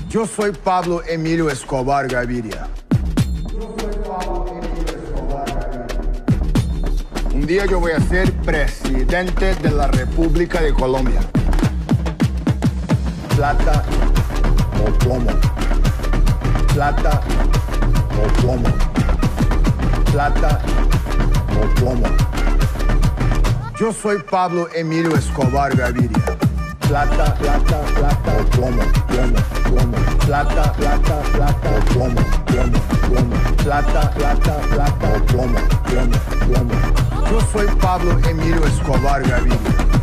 Yo soy Pablo Emilio Escobar Gaviria. Un día yo voy a ser presidente de la República de Colombia. Plata o plomo. Plata o plomo. Plata o plomo. Yo soy Pablo Emilio Escobar Gaviria. Plata, plata, plata o plomo, plomo, plomo. Plata, plata, plata o plomo, plomo, plomo. Plata, plata, plata o plomo, plomo, plomo. Yo soy Pablo Emilio Escobar Gaviria.